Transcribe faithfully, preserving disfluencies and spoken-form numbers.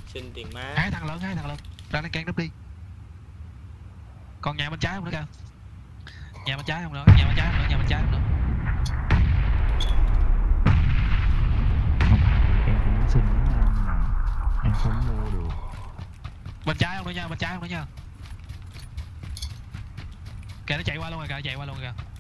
Xin tiền má. Hai thằng lớn, hai thằng lớn. Ra lên can đúp đi. Còn nhà bên trái không nữa kìa. Nhà bên trái không nữa, nhà bên trái không nữa, nhà bên trái không nữa. Không phải em cũng xin em không mua được. Bên trái không nữa nha, bên trái không nữa nha. Kìa nó chạy qua luôn rồi kìa, chạy qua luôn kìa.